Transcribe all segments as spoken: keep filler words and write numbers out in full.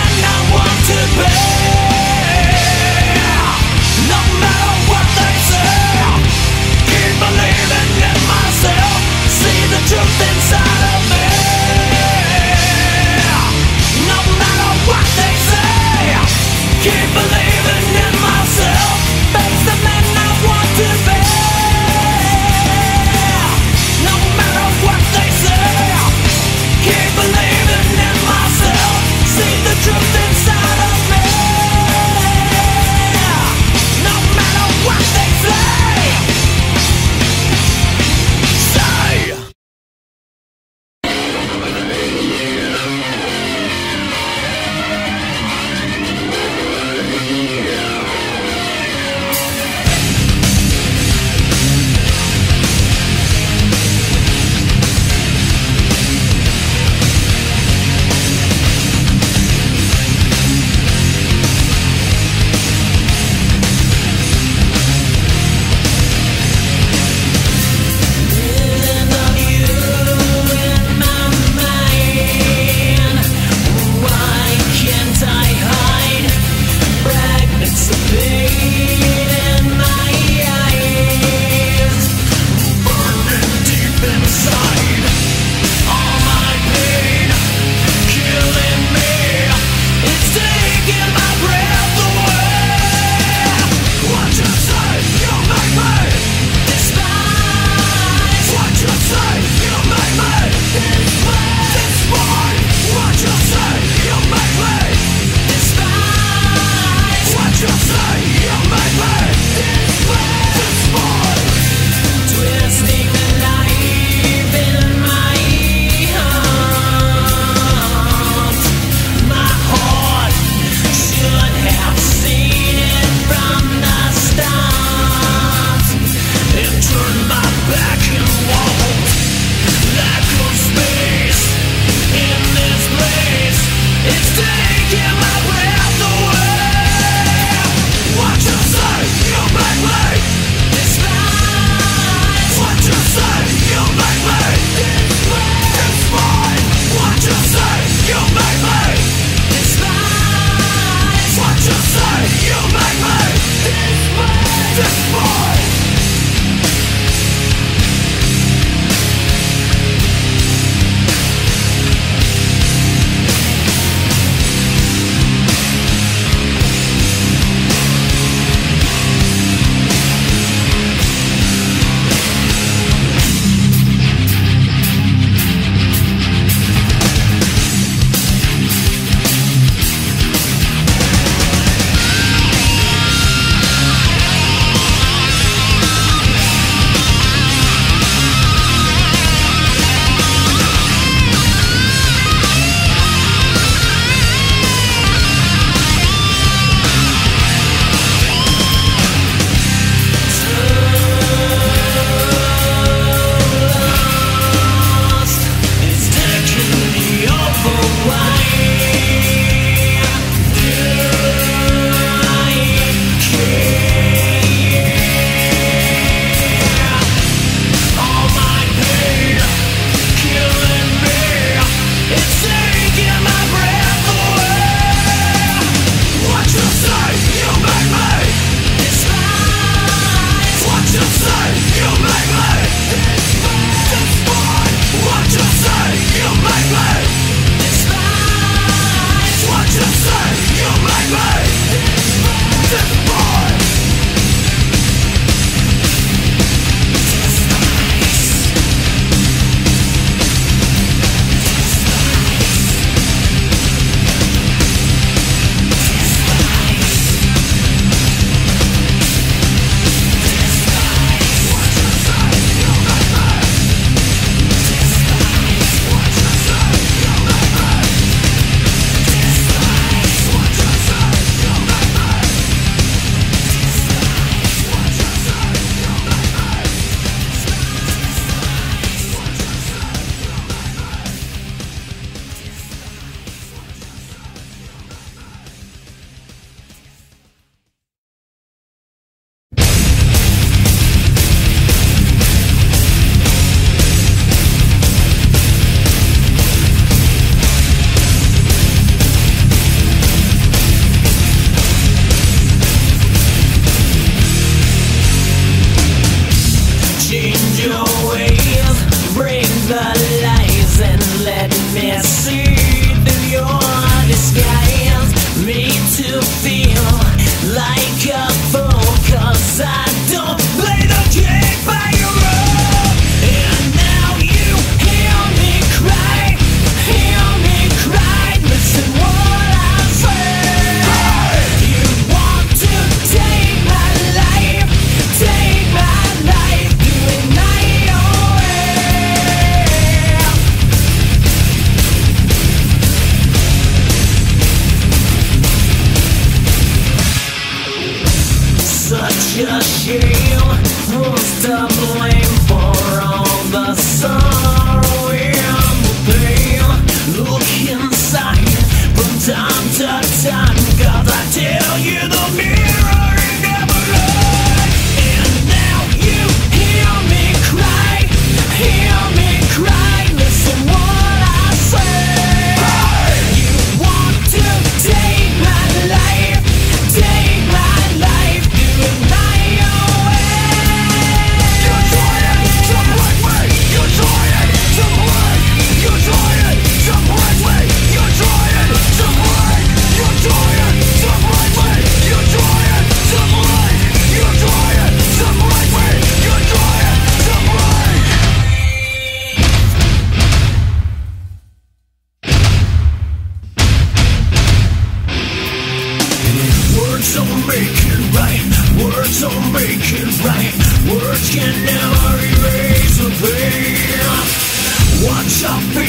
man I want to be. No matter what they say, keep believing in myself. See the truth inside of me. No matter what they say, keep believing in myself. Face the man I want to be. No matter what they say, keep believing in myself. See the truth inside of me.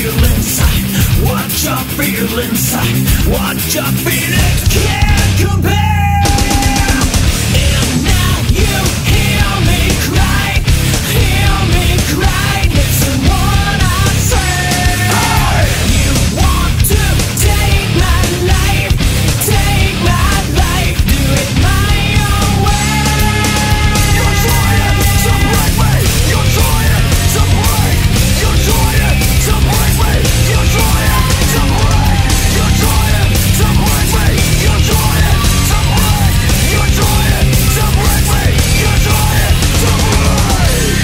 feel inside? What you feel inside? What you feeling can't compare. And now you hear me cry, hear me cry, listen what I say. You want to take my life, take my life, do it my own way. You're trying to break me, you're trying to break, you're trying to break me, you're trying to break, you're trying to break me, you're trying to break, you're trying to break me, you're trying to break.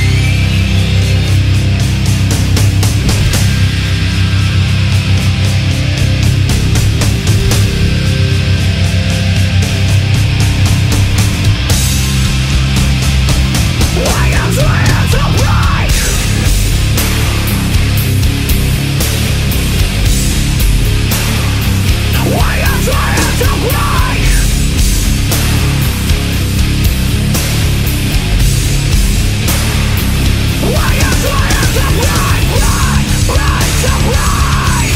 Why I'm trying to break. Why I'm trying to break. Why I'm trying to break, break, break, to break.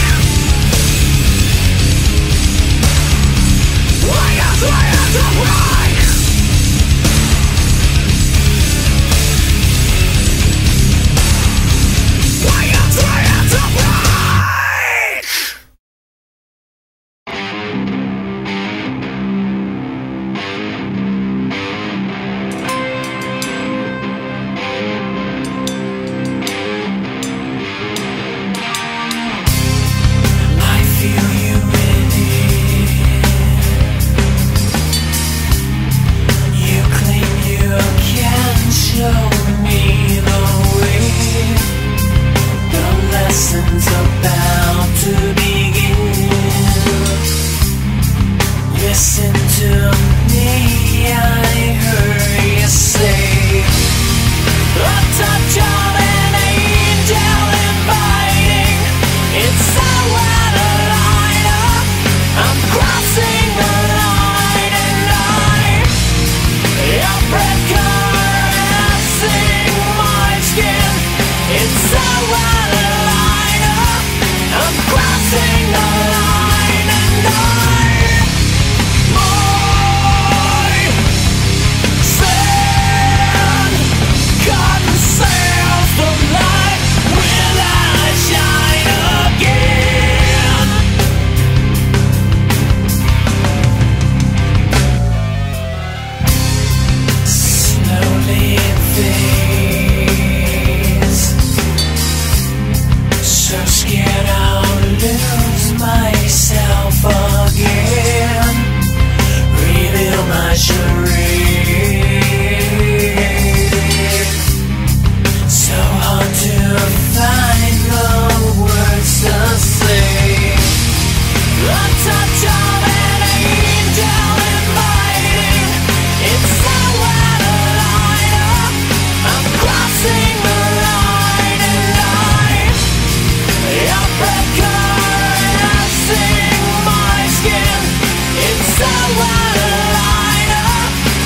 Why I'm trying to break. Why I'm trying to break. I feel you in it. You claim you can show me the way. The lesson's about to begin. Listen to me, I heard you say, a touch of an angel inviting. It's so out of line up. I'm crossing the line and I, your breath caressing my skin. It's so out of line up. I'm crossing the line and I, my sand conceals the light. Will I shine again? Slowly it fades. So scared I'll lose myself again. Reveal my charade. So hard to find the words to say. A touch of an angel inviting. It's so out of line up. I'm crossing the line and I, your breath caressing my skin. It's so out of line up.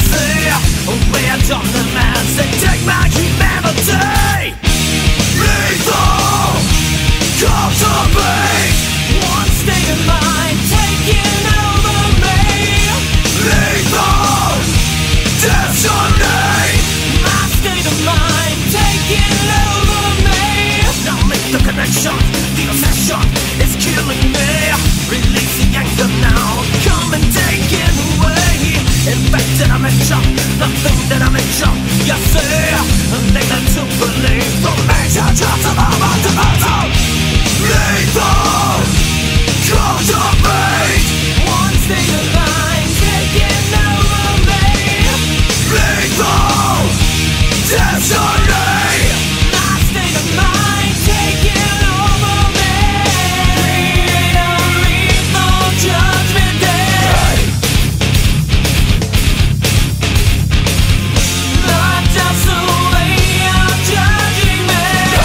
see. We're on the mass and take my humanity. Lethal, cultivate. One state of mind taking over me. Lethal, destiny. My state of mind taking over me. Now make the connection, the obsession is killing me. Release the anger now, come and take it away. In fact that I'm in shock, nothing that I'm in shock. You see, they learn to believe. From major jobs of our motivation. Lethal, cultivate. One state of mind taking over me. Lethal, destiny. My state of mind taking over me. Lethal judgment day. Not just the way you're judging me.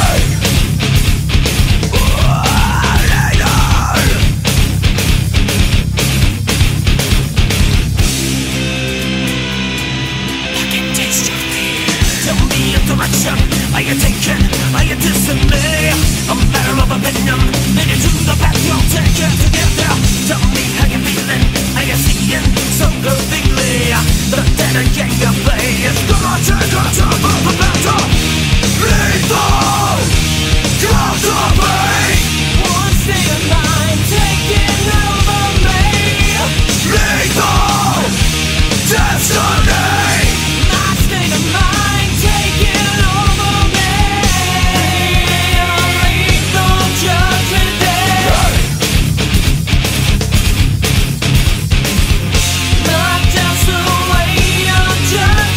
I can taste your fear. Tell me a direction. Are you taking? Are you dissing me? A matter of opinion. Leading to the path you'll take it together. Tell me how you feeling. Are you seeing so perfectly? The dead and gang of play is gonna take a turn for the better. Lethal, cultivate. One state of mind taking over me. Lethal, destiny. My state of mind taking over me. Lethal judgment day. Not just the way you're judging.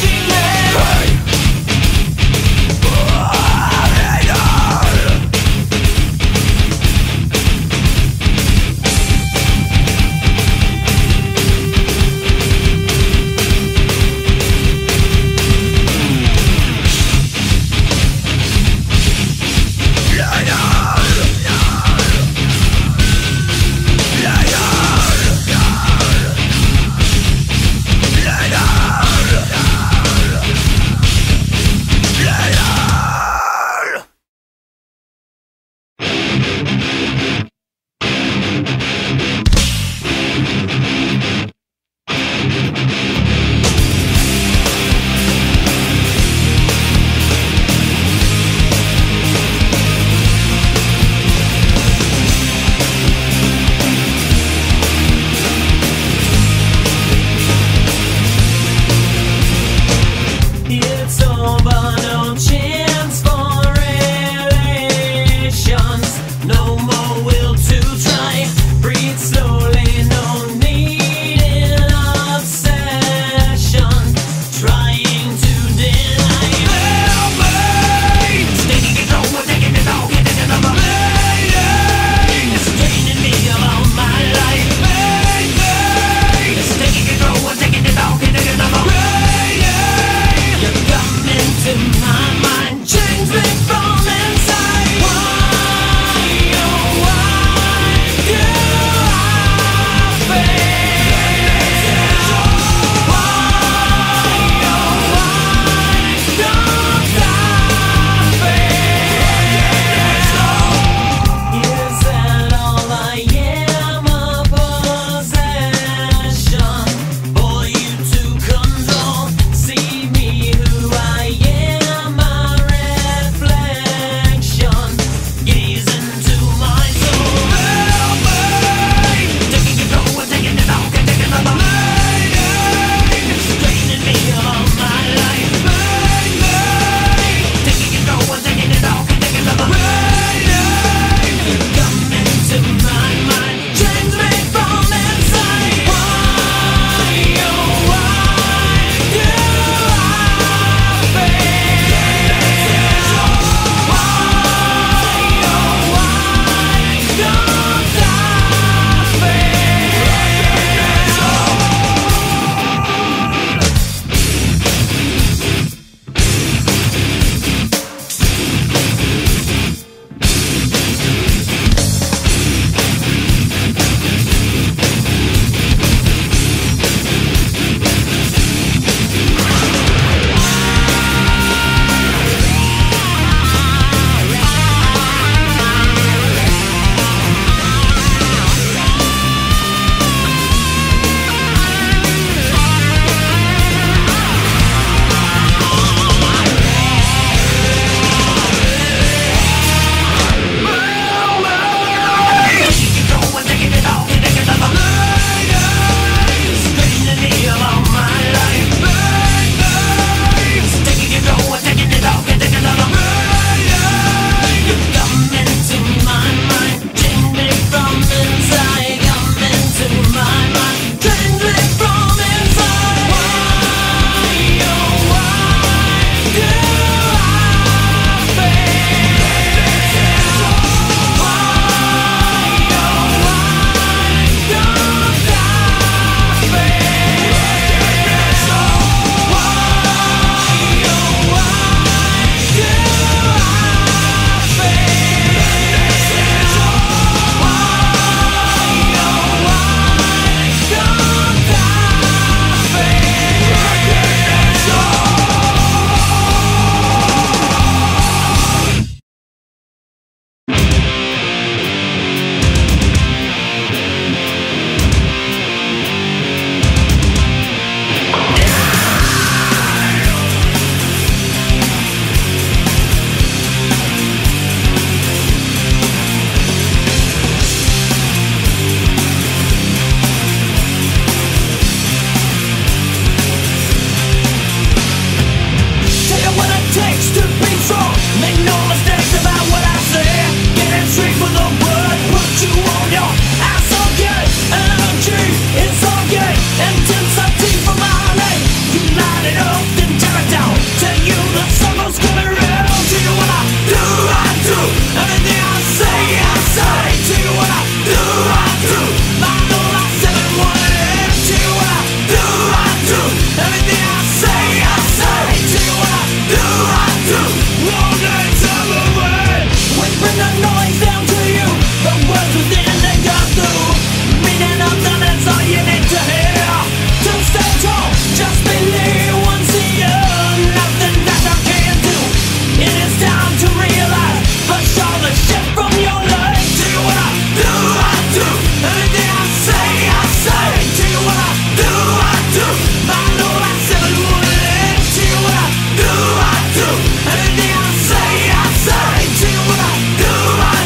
it up, then tear it down. Tell you the sun goes coming around. Do you wanna do, I do. Everything I say, I say. Do you wanna do, I do. My Lord, I seven one eight. Do you wanna do, I do. Everything I say, I say. Do you wanna do, I do. All nights all away. We bring the noise down to you. The words within they got through. Meaning of them, that's all you need to hear. To stay tall, just believe once a year. Nothing that I can do. It is time to realize. Push all the shit from your life. Do you wanna do, I do. Everything I say, I say. Do you wanna do, I do. My Lord, I seven one eight. Do you wanna do, I do. Everything I say, I say. Do you wanna do, I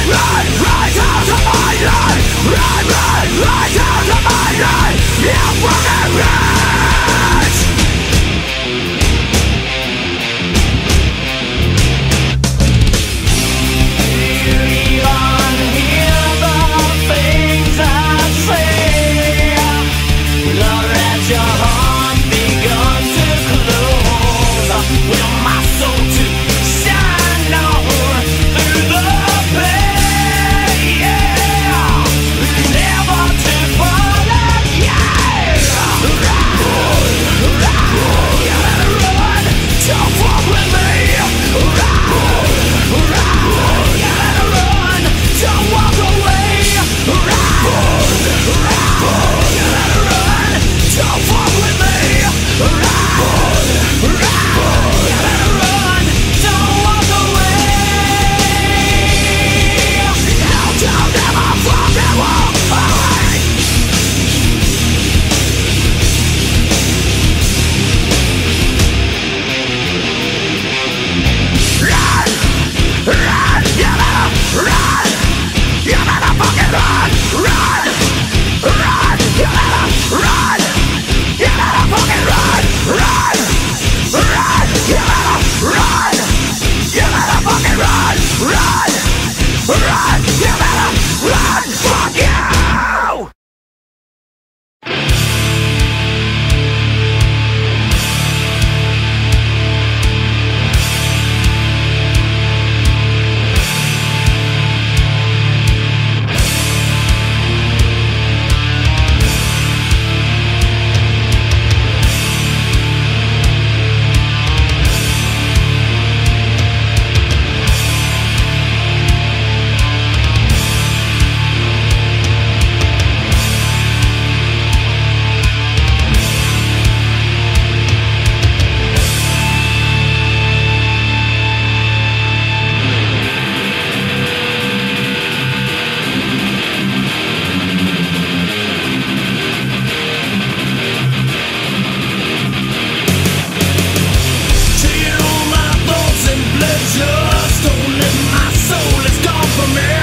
Just only my soul is gone from me.